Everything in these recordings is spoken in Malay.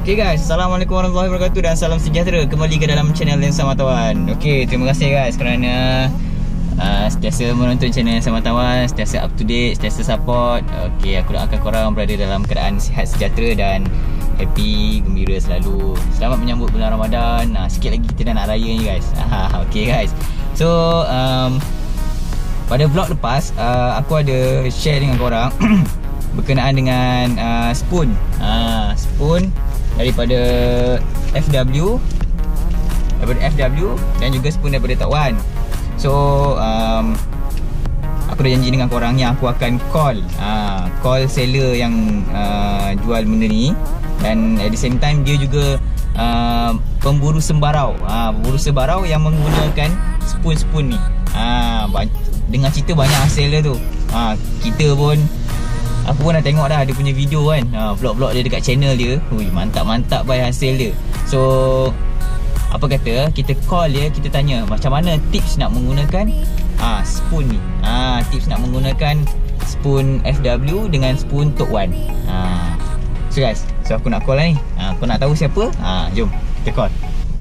Okay guys, Assalamualaikum warahmatullahi wabarakatuh dan salam sejahtera kembali ke dalam channel Lensa Matawan. Okay, terima kasih guys kerana sentiasa menonton channel Lensa Matawan, sentiasa up to date, sentiasa support. Okay, aku doakan korang berada dalam keadaan sihat sejahtera dan happy, gembira selalu. Selamat menyambut bulan Ramadan. Sikit lagi kita dah nak raya ni guys. Okay guys, so pada vlog lepas aku ada share dengan korang berkenaan dengan spoon daripada FW dan juga spoon daripada Tok Wan. So aku dah janji dengan korang yang aku akan call seller yang jual benda ni, dan at the same time dia juga pemburu sembarau yang menggunakan spoon ni. Dengar cerita banyak hasil dia tu. Kita pun, aku pun dah tengok dah dia punya video kan, vlog-vlog dia dekat channel dia. Mantap-mantap baik hasil dia. So apa kata kita call dia, kita tanya macam mana tips nak menggunakan spoon ni. Tips nak menggunakan spoon FW dengan spoon Tok Wan. So guys, so aku nak call lah ni. Kau nak tahu siapa? Jom kita call.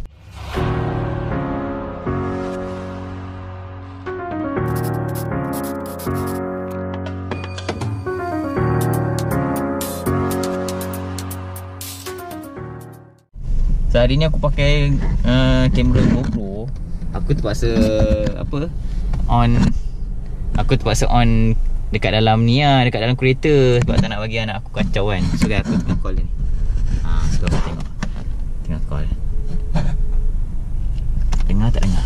So hari ni aku pakai kamera GoPro. Aku terpaksa on dekat dalam ni dekat dalam kereta sebab tak nak bagi anak aku kacau kan. So guys, aku tengah call dia ni. So aku tengah call. Dengar tak dengar?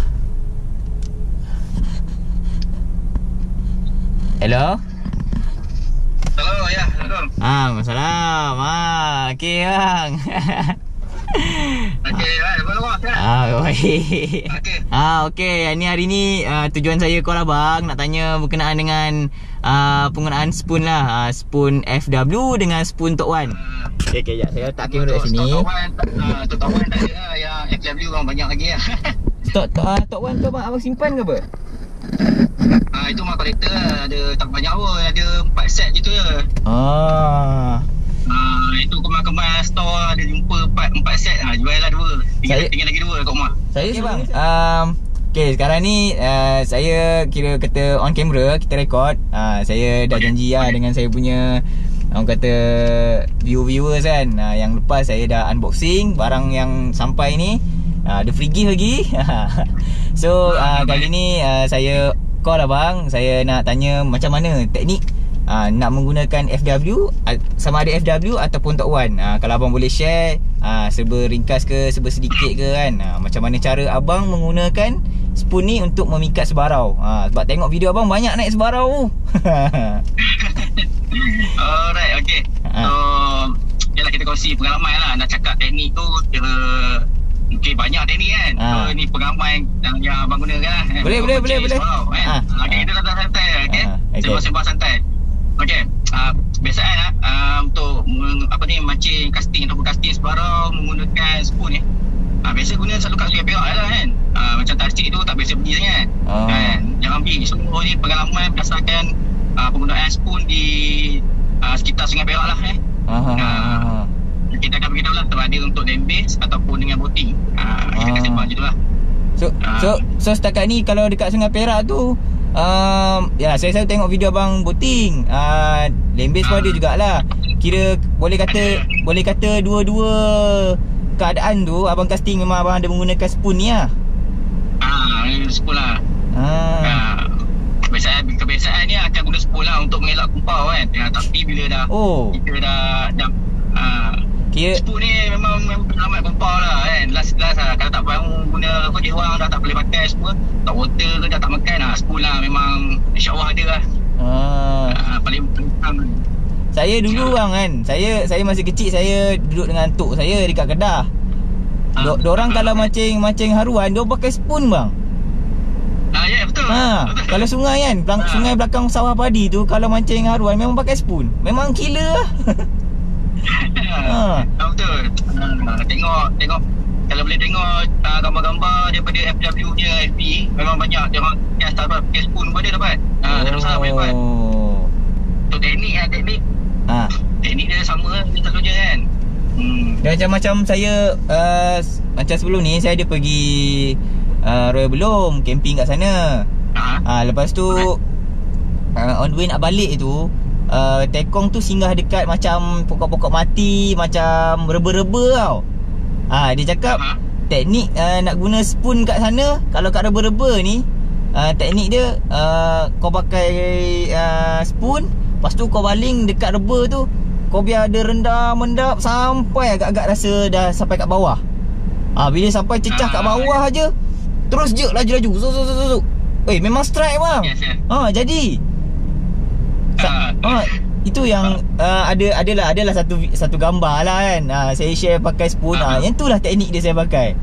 Hello? Hello, ya, Assalamualaikum. Salam. Okey bang. Okey, baik. Baik. Okey, hari ni tujuan saya call abang nak tanya berkenaan dengan penggunaan spoon lah. Spoon FW dengan spoon Tok Wan. Okey, ya, saya letak kamera kat sini. Tok Wan tak ada lah, yang FW bang banyak lagi lah. Tok Wan tu abang simpan ke apa? Itu mah kolektor ada tak banyak pun, ada 4 set gitu je. Itu kemas-kemas store ada jumpa 4 set, jual lah 2. Tinggal lagi 2 kat rumah. Saya bang. Okay, sekarang ni saya kira kata on camera, kita record. Saya dah janji dengan saya punya orang kata viewers kan. Yang lepas saya dah unboxing barang yang sampai ni. Ada free gift lagi. So kali ni saya call abang. Saya nak tanya macam mana teknik nak menggunakan FW, sama ada FW ataupun Tok Wan. Kalau abang boleh share serba ringkas ke, serba sedikit ke kan, macam mana cara abang menggunakan spoon ni untuk memikat sebarau. Sebab tengok video abang banyak naik sebarau. Alright, okay. So yalah, kita kongsi pengalaman lah. Nak cakap teknik tu kira okay, banyak teknik kan. So ni pengalaman yang abang guna kan. Boleh. Okay, kita datang santai. Okay, sembang santai. Okay, biasaan untuk mancing casting ataupun casting sebarau menggunakan spoon ni. Biasa guna selalu kat Sungai Perak lah kan. Macam tasik tu tak biasa pergi sangat kan. Jangan pergi. So ni pengalaman berdasarkan penggunaan spoon di sekitar Sungai Perak lah kita akan beritahu lah sama ada untuk land base ataupun dengan boating. Kita akan sembang macam tu lah. So setakat ni kalau dekat Sungai Perak tu ya, saya selalu tengok video abang boating. Land base pun ada jugalah. Kira boleh kata dua-dua keadaan tu abang casting memang abang ada menggunakan spoon ni lah. Spoon lah. Kebiasaan ni akan guna spoon lah untuk mengelak kumpau kan. Tapi bila dah kita dah spoon ni memang amat kumpau lah kan. Last lah, kalau tak bangun guna dia orang dah tak boleh pakai semua, tak water ke dah tak makan, spoon lah memang insyaAllah ada lah. Paling penting. Saya dulu bang kan, saya masih kecil, saya duduk dengan tok saya dekat Kedah. Diorang kalau mancing haruan, dia pakai spoon bang. Ya, betul. Kalau sungai kan, sungai belakang sawah padi tu, kalau mancing haruan memang pakai spoon. Memang killer lah. Betul. Tengok kalau boleh tengok gambar-gambar daripada FW dia FB, memang banyak dia orang yang start pakai spoon pun dia dapat. Tak ada masalah boleh buat. Untuk teknik teknik dia sama selalunya kan. Dan macam saya macam sebelum ni saya ada pergi Royal Belum, camping kat sana. Lepas tu on the way nak balik tu, Tekong tu singgah dekat macam pokok-pokok mati, macam reba-reba tau. Dia cakap teknik nak guna spoon kat sana, kalau kat reba-reba ni, teknik dia kau pakai spoon, lepas tu kau baling dekat reba tu, kau biar dia mendap sampai agak-agak rasa dah sampai kat bawah. Bila sampai cecah kat bawah aja, terus je laju-laju. Zuk. Memang strike bang. Jadi itu yang adalah satu gambar lah kan. Saya share pakai spoon. Yang tu lah teknik dia saya pakai.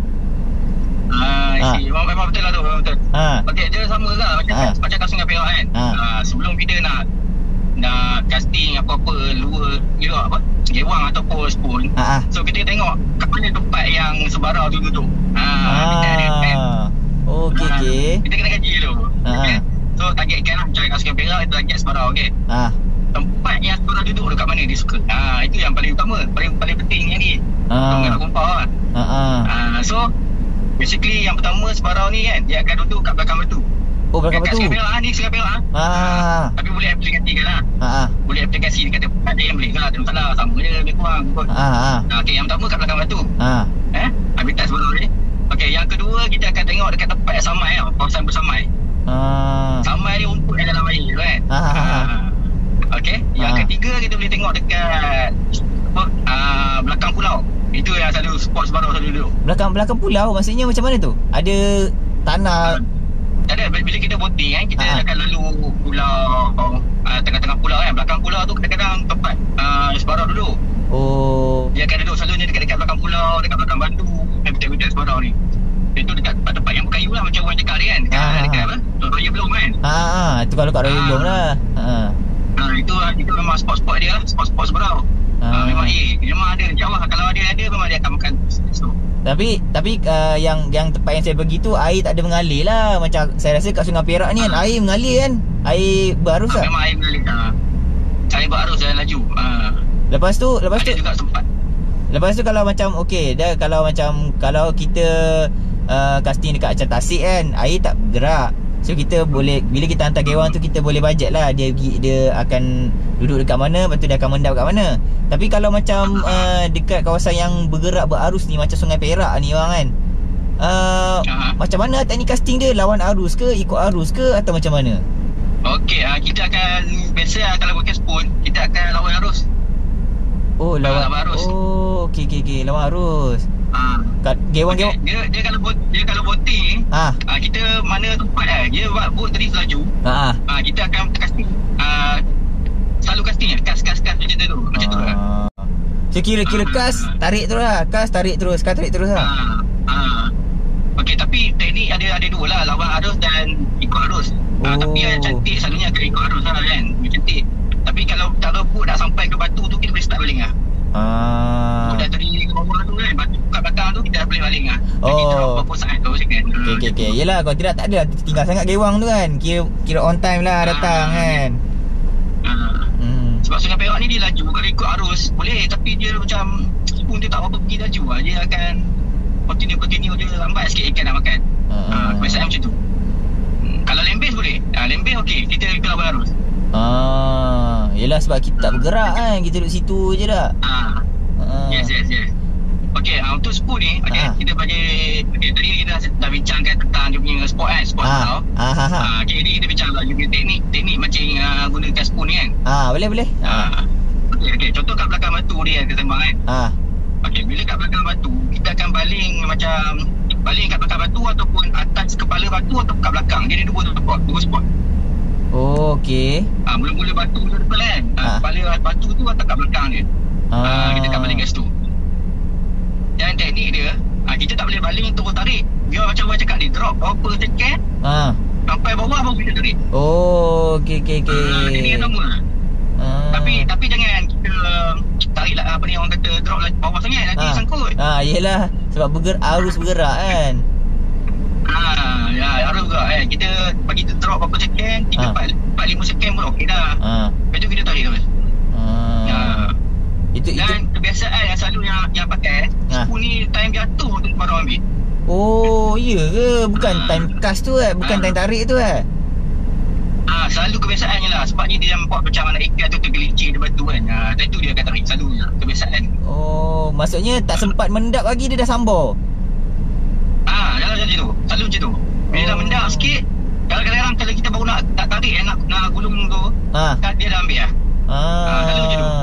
Memang betul lah tu, memang betul. Okey, dia sama lah macam casting dengan perak kan. Sebelum kita nak casting apa-apa luar gewang ataupun spoon, so kita tengok kat mana tempat yang sebarau tu duduk. Kita ada plan. Okey. Kita kena kaji dulu. Okay. So targetkan lah, cari casting dengan perak, kita target sebarau. Okey. Tempat yang sebarau duduk dekat mana dia suka. Itu yang paling utama, paling penting yang ni. Tunggu nak kumpul lah. So basically yang pertama sebarau ni kan, dia akan duduk kat belakang batu. Belakang batu. Kat Singapura ni, Singapura. Tapi boleh aplikasikan lah. Boleh aplikasi dekat tempat dia yang boleh lah. Tak masalah, sama je lebih kurang. Okey, yang pertama kat belakang batu. Habitat sebarau ni. Okey, yang kedua kita akan tengok dekat tempat yang samai tau, kawasan bersamai. Samai ni rumput yang dalam air kan. Okey, yang ketiga kita boleh tengok dekat belakang pulau. Itu yang selalu spot sebarau selalu duduk. Belakang pulau maksudnya macam mana tu? Ada tanah. Ada, bila kita boating kan, kita akan lalu pulau, tengah-tengah pulau kan. Belakang pulau tu kadang-kadang tempat sebarau duduk. Dia akan duduk selalunya dekat belakang pulau, dekat belakang batu, habitat sebarau ni. Itu dekat tempat yang berkayu lah, macam orang cakap dia kan. Dekat apa? Royal Belum kan. Itu kalau kat Royal Belum lah. Itu memang spot-spot dia lah, spot-spot sebarau. Memang ada, insyaAllah kalau ada memang dia akan makan. Tapi yang tempat yang saya pergi tu air tak ada mengalir lah. Macam saya rasa kat Sungai Perak ni kan air mengalir kan. Air berarus tak? Memang air mengalir. Air berarus dan laju. Lepas tu juga sempat. Lepas tu kalau macam kalau kita casting dekat macam Tasik kan, air tak bergerak. So kita boleh, bila kita hantar gewang tu, kita boleh bajet lah dia akan duduk dekat mana, lepas tu dia akan mendap kat mana. Tapi kalau macam dekat kawasan yang bergerak berarus ni, macam Sungai Perak ni orang kan, macam mana teknik casting dia? Lawan arus ke, ikut arus ke, atau macam mana? Okey, kita akan biasa kalau pakai spoon, kita akan lawan arus. Lawan arus. Okey, lawan arus. Gewang. Dia kalau boating, kita mana tempat dia buat boat tadi selaju. Kita akan casting, selalu casting kas macam tu. Macam tu lah. So kira kas tarik terus lah. Kas tarik terus lah. Okey, tapi teknik ada dua lah, lawan arus dan ikut arus. Tapi yang cantik selalunya akan ikut arus lah kan. Cantik. Tapi kalau boat dah sampai ke batu tu, kita boleh start baling lah. Dah tadi ke bawah tu kan, batu kat belakang tu kita dah boleh baling lah. Kita berapa saat tu second. Okey. Yelah, kalau tidak tak ada tinggal sangat gewang tu kan. Kira on time lah datang kan. Sebab Sungai Perak ni dia laju. Kalau ikut arus boleh, tapi dia macam spoon tu tak berapa pergi laju lah. Dia akan continue je, lambat sikit ikan nak makan. Kebiasaan macam tu. Kalau lembis boleh. Lembis okey, kita lawan arus. Yelah, sebab kita tak bergerak kan, kita duduk situ je dah. Yes. Okey, untuk spoon ni, kita bagi tadi kita dah bincangkan tentang dia punya spot kan, spot tau. Okey, ni kita bincang lagi teknik macam gunakan spoon ni kan. Boleh. Okey, contoh kat belakang batu dia kita sembang kan. Okey, bila kat belakang batu, kita akan baling kat belakang batu ataupun atas kepala batu atau kat belakang. Dia ada dua spot. Okey. Mula-mula batu tu depan kan. Kepala batu tu atau kat belakang dia. Kita akan baling kat situ. Dan teknik dia, kita tak boleh baling terus tarik. Biar macam orang cakap dia drop berapa second, sampai bawah baru kita tarik. Okey. Ini yang sama. Tapi jangan kita tarik lah, apa ni orang kata, drop lah bawah sangat, nanti sangkut. Yelah, sebab arus bergerak kan. Arus bergerak kan. Kita bagi drop berapa second, 3-4-5 second pun okey dah. Lepas tu kita tarik terus. Dan kebiasaan yang selalu yang pakai spoon ni time jatuh tu baru ambil. Oh, iya ke? Bukan time cast tu bukan time tarik tu selalu kebiasaannya lah. Sebabnya dia buat macam mana ikan tu tergelincir di batu kan. Dan tu dia akan tarik selalu kebiasaan. Oh, maksudnya tak sempat mendap lagi dia dah sambar. Dalam macam tu. Selalu macam tu. Bila dah mendap sikit, kadang-kadang kalau kita baru nak tarik nak gulung tu, dia dah ambil selalu macam tu.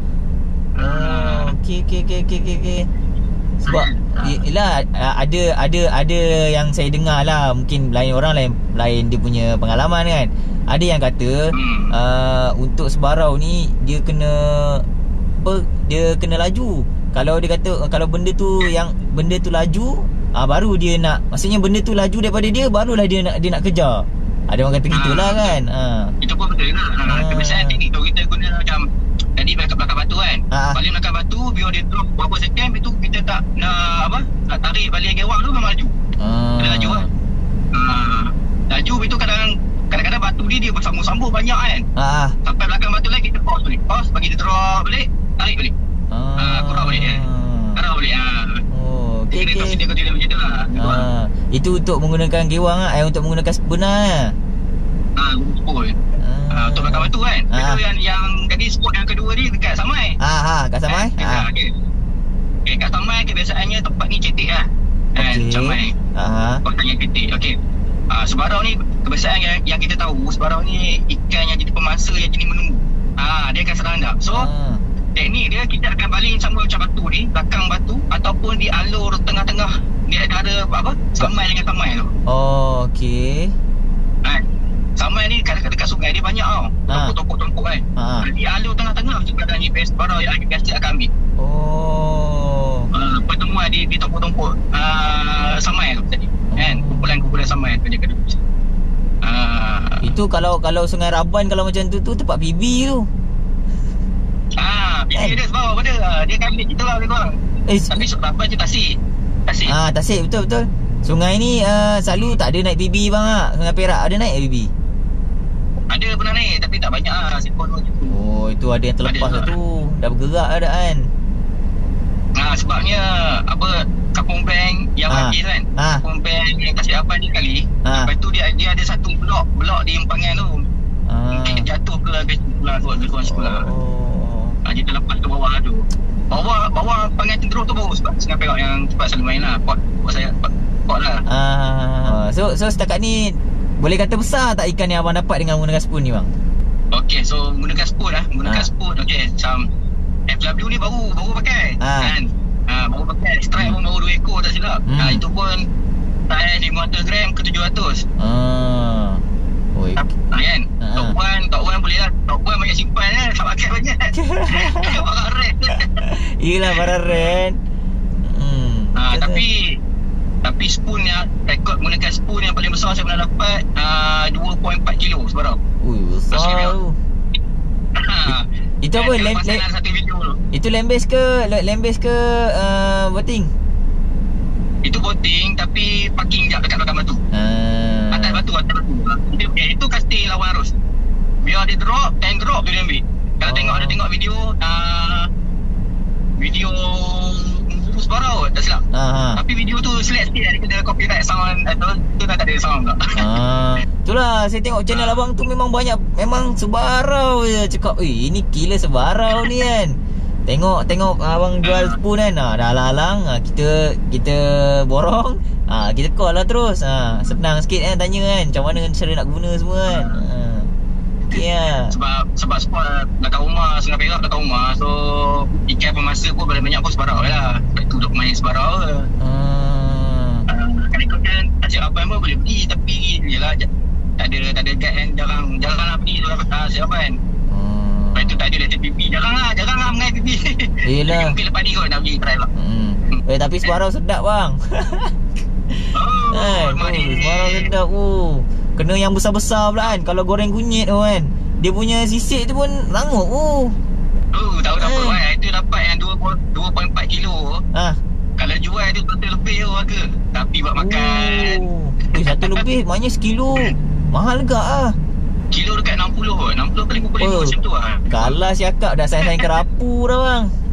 Okey. Sebab yelah ada yang saya dengar lah, mungkin lain orang lain dia punya pengalaman kan. Ada yang kata untuk sebarau ni dia kena laju. Kalau dia kata kalau benda tu laju, baru dia nak, maksudnya benda tu laju daripada dia, barulah dia nak kejar. Ada orang kata gitulah kan. Itu pun betul lah. Kebiasaan teknik tu kita guna macam tadi belakang batu kan. Balik belakang batu, biar dia drop berapa second, itu kita tak nak tarik balik gewang tu memang laju. Dia laju kan. Laju itu kadang-kadang batu dia bersambung-sambung banyak kan. Sampai belakang batu lagi kita pause balik. Pause, bagi dia drop balik, tarik balik. Kurang balik dia. Kurang balik. Dia macam tu lah. Itu untuk menggunakan gewang untuk menggunakan spoon spoon. Untuk belakang batu kan. Yang tadi spot yang kedua ni dekat Samai. Kat Samai. Okay, kat Samai kebiasaannya tempat ni cetek lah. Samai. Kontanya cetek. Okay. Sebarau ni kebiasaan yang kita tahu, sebarau ni ikan yang jadi pemangsa yang jadi menunggu. Dia akan serandap. So teknik dia, kita akan baling sama macam batu ni, belakang batu, ataupun dialur tengah-tengah di antara Samai dengan Samai tu. Okey. Samai ni dekat sungai dia banyak tongkok-tongkok kan. Dialur tengah-tengah sebenarnya ni best barang yang biasa akan ambil. Pertemuan di tongkok-tongkok Samai tu tadi. Kan, kumpulan-kumpulan Samai tu jaga dulu. Itu kalau Sungai Raban kalau macam tu tempat PB tu. PB dia sebab apa dia? Dia akan ambil kita lah dia korang. Tapi Raban je Tasik. Tasik betul. Sungai ni selalu tak ada naik PB bang Sungai Perak ada naik PB? Ada pernah naik tapi tak banyak sipon macam tu. Itu ada yang terlepas tu. Dah bergerak ada kan. Sebabnya Kampung Bank yang habis kan. Kampung Bank yang kasih apa ni kali. Lepas tu dia ada satu blok di empangan tu. Mungkin jatuh ke sekolah. Dia terlepas ke bawah tu. Bawah pangan cenderung tu baru sebab Sungai Perak yang cepat selalu main lah. Pot lah. So setakat ni boleh kata besar tak ikan yang abang dapat dengan menggunakan spoon ni bang? Okay, so menggunakan spoon spoon. Okay, macam FW ni baru pakai kan. Baru pakai strike pun baru 2 ekor tak silap. Itu pun size 500 gram ke 700. Kan. Top 1 boleh lah. Top 1 banyak simpan lah. Tak pakai banyak. Barang rent. Yelah barang rent. Tapi spoon yang rekod menggunakan spoon yang paling besar saya pernah dapat 2.4 kilo sebarang. Besar tu. Itu apa? Itu land base ke boating? Itu boating tapi parking jap dekat belakang batu. Atas batu. Itu casting lawan arus. Biar dia drop, time drop tu dia ambil. Kalau tengok video sebarau tak silap. Tapi video tu select sikit, dia kena copyright sound tu dah tak ada sound pula. Itulah saya tengok channel abang tu memang banyak, memang sebarau je cakap. Ini gila sebarau ni kan. Tengok abang jual spoon kan. Dah lalang kita borong. Kita call lah terus. Senang sikit kan tanya kan macam mana cara nak guna semua kan. Sebab spot dekat rumah Sungai Perak dekat rumah. So ikan pemangsa pun banyak pun sebarau lah. Lepas tu duk main sebarau lah. Kalau kan asyik apa pun boleh pergi. Tapi yelah tak ada guide kan. Jarang lah pergi tu asyik apa kan. Lepas tu tak ada letter PP. Jarang lah mengenai PP. Yelah. Mungkin lepas ni kot nak pergi try lah. Tapi sebarau sedap bang. Sebarau sedap. Kena yang besar-besar pula kan. Kalau goreng kunyit tu kan, dia punya sisik tu pun rangup. Tahu kan. Itu dapat yang 2.4 kilo. Kalau jual tu satu lebih harga. Tapi buat makan satu lebih maknanya sekilo. Mahal juga Kilo dekat 60 kali 50 macam tu lah. Kalah siakap dah sayang-sayang kerapu dah bang.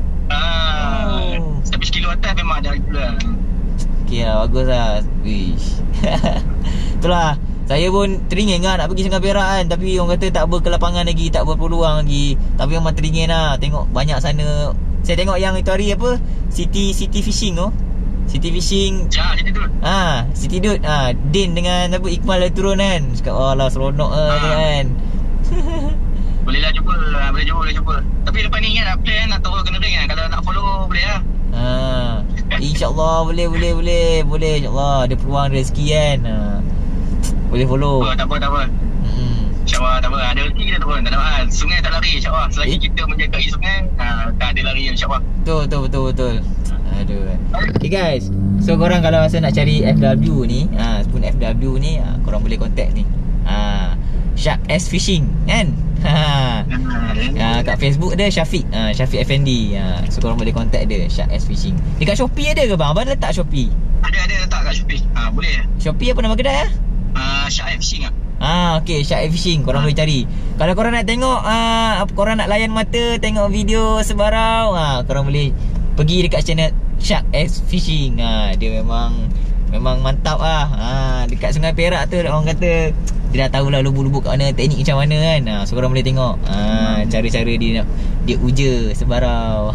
atas memang ada regular. Okay lah, bagus lah. Wish. Itulah, saya pun teringin kan nak pergi Sungai Perak kan, tapi orang kata tak berkelapangan lagi, tak berpeluang lagi. Tapi memang teringin lah tengok banyak sana. Saya tengok yang itu hari apa, City Fishing tu. City Fishing. Ya, City Dude. City Dude. Din dengan apa, Iqmal dah turun kan. Cakap alah seronok kan. Boleh jumpa. Tapi lepas ni ingat nak plan atau kena ring kan. Kalau nak follow boleh lah. InsyaAllah boleh insyaAllah ada peluang rezeki kan. Boleh follow. Tak apa. InsyaAllah tak apa. Ada rezeki kita turun. Tak ada hal. Sungai tak lari insyaAllah. Selagi kita menjaga sungai, tak ada lari insyaAllah. Betul. Aduh. Okay guys, so korang kalau rasa nak cari FW ni, spoon FW ni, korang boleh contact ni, Shark S Fishing kan. Kat Facebook dia Syafiq Effendi. So korang boleh contact dia, Shark S Fishing. Dekat Shopee ada ke bang? Abang letak Shopee? Ada letak kat Shopee. Boleh. Shopee apa nama kedai Shark S Fishing okay, Shark S Fishing. Korang boleh cari. Kalau korang nak tengok, korang nak layan mata tengok video sebarau, korang boleh pergi dekat channel Shark S Fishing. Dia memang mantap lah. Dekat Sungai Perak tu orang kata dia dah tahulah lubuk-lubuk kat mana, teknik macam mana kan. So korang boleh tengok cara-cara dia uja sebarau.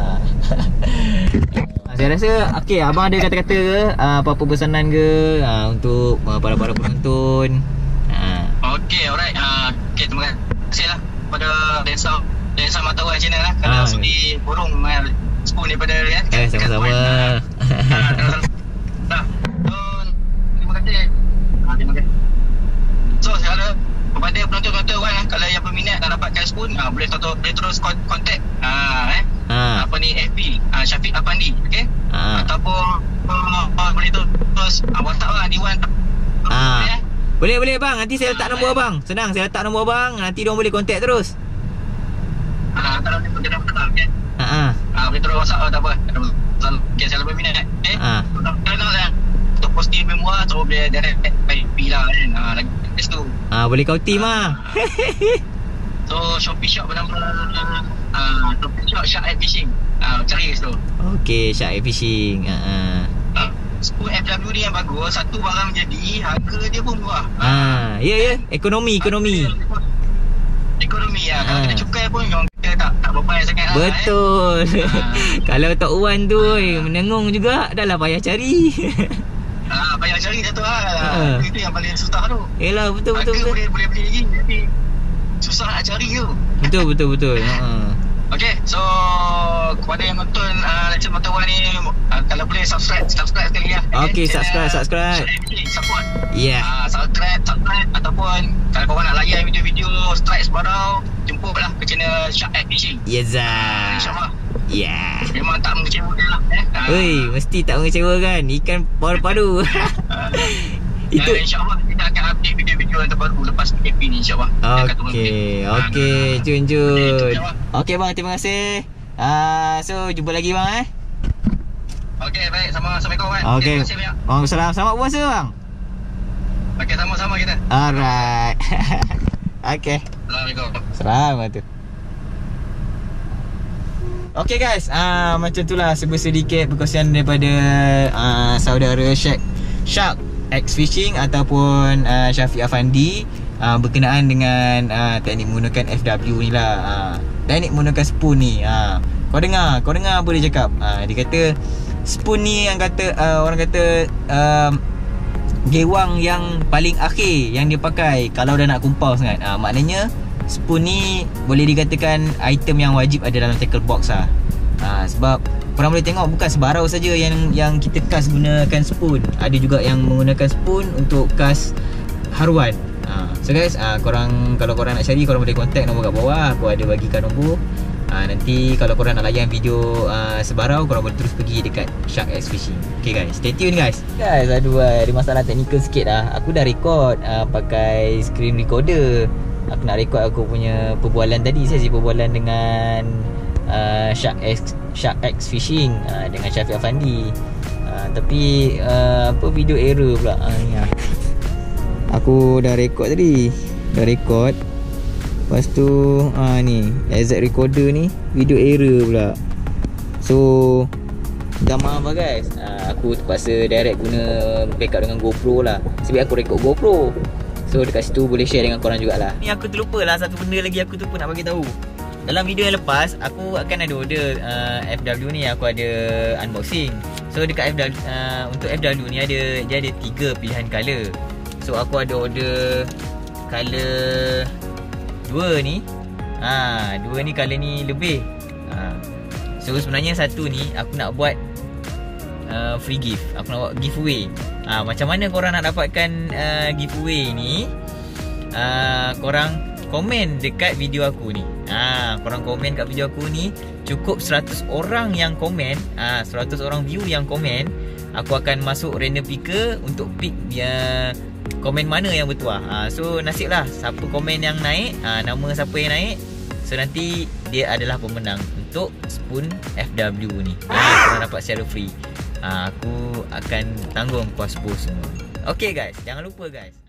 Saya rasa okay, abang ada kata-kata ke, apa-apa pesanan ke untuk para penonton? Okay, alright. Okay, terima kasih lah pada Lensa Matawan channel lah kerana sudi borong spoon daripada kan. Sama-sama. Terima kasih. So segala kepada penonton-penonton kan, kalau yang berminat nak dapatkan spoon, boleh terus contact apa ni, FB Syafiq Afandi, okey. Ataupun boleh terus WhatsApp lah Diwan. Boleh bang, nanti saya letak nombor abang. Senang, saya letak nombor abang, nanti diorang boleh contact terus. Kalau dia dah betul okey. Boleh terus WhatsApp tak apa. Okay, saya lebih minat. Untuk posting lebih murah, so boleh direct IP lah kan. Lagi best tu. Boleh kau team lah. So Shopee Shop bernama Shopee Shop Shark S Fishing. Cari kat situ. Okay, Shark S Fishing. Spoon FW ni yang bagus. Satu barang jadi, harga dia pun murah. Ya, ekonomi. Ekonomi kalau kita cukai pun kita tak berbayar sangat lah. Betul. Kalau Tok Wan tu menengung juga, dah lah payah cari. Payah cari satu hal. Itu yang paling susah tu. Yelah, betul. Boleh beli lagi, tapi susah nak cari tu. Betul. Okay, so kepada yang nonton Lensa Matawan ni, kalau boleh subscribe sekali lah. Okay, subscribe. Support. Yeah. Subscribe ataupun kalau korang nak layan video-video strike sebarau, jemputlah ke channel Shark S Fishing. InsyaAllah. Yeah. Memang tak mengecewakan lah. Mesti tak mengecewakan. Ikan padu. Itu InsyaAllah kita akan update video-video yang terbaru lepas PKP ni insyaAllah. Okay, Jun. Okay bang, terima kasih. So jumpa lagi bang Okay, baik. Assalamualaikum kan. Okay. Waalaikumsalam. Selamat puasa bang. Okay, sama-sama kita. Alright. Okay. Assalamualaikum. Selamat tu. Okay guys, macam itulah sedikit perkongsian daripada saudara Shark S Fishing ataupun Syafiq Afandi berkenaan dengan teknik menggunakan FW ni lah. Teknik menggunakan spoon ni. Kau dengar apa dia cakap. Dia kata spoon ni yang kata orang kata gewang yang paling akhir yang dia pakai kalau dah nak kumpau sangat. Maknanya spoon ni boleh dikatakan item yang wajib ada dalam tackle box lah. Sebab korang boleh tengok bukan sebarau saja yang kita cast gunakan spoon. Ada juga yang menggunakan spoon untuk cast haruan. So guys, kalau korang nak cari, korang boleh contact nombor kat bawah. Aku ada bagikan nombor. Nanti kalau korang nak layan video sebarau, korang boleh terus pergi dekat Shark S Fishing. Okay guys, stay tune guys. Aduh, ada masalah teknikal sikit lah. Aku dah record pakai screen recorder. Aku nak record aku punya perbualan tadi, sesi perbualan dengan Shark X Fishing dengan Syafiq Afandi. Tapi video error pula. Aku dah record tadi. Lepas tu ni exact recorder ni video error pula. So Gambar apa guys, aku terpaksa direct guna backup dengan GoPro lah. Sebab aku rekod GoPro, so dekat situ boleh share dengan korang jugalah. Ni aku terlupa lah satu benda lagi aku terlupa nak bagi tahu. Dalam video yang lepas aku akan ada order FW ni, aku ada unboxing. So dekat FW, untuk FW ni dia ada 3 pilihan color. So aku ada order color 2 ni. 2 ni color ni lebih. So sebenarnya satu ni aku nak buat free gift. Aku nak buat giveaway. Macam mana korang nak dapatkan giveaway ni? Korang komen dekat video aku ni. Korang komen kat video aku ni, cukup 100 orang yang komen, 100 orang view yang komen, aku akan masuk random picker untuk pick dia komen mana yang bertuah. So nasib lah siapa komen yang naik, nama siapa yang naik, so nanti dia adalah pemenang untuk spoon FW ni. Korang dapat secara free. Aku akan tanggung kos semua. Okay guys, jangan lupa guys,